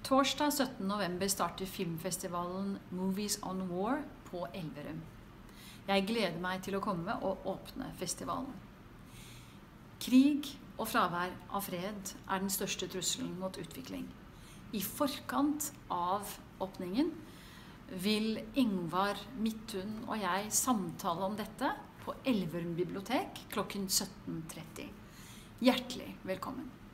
Torsdag 17. november starter filmfestivalen Movies on War på Elverum. Jeg gleder meg til å komme og åpne festivalen. Krig og fravær av fred er den største trusselen mot utvikling. I forkant av åpningen vil Ingvar Midthun og jeg samtale om dette på Elverum bibliotek klokken 17:30. Hjertelig velkommen!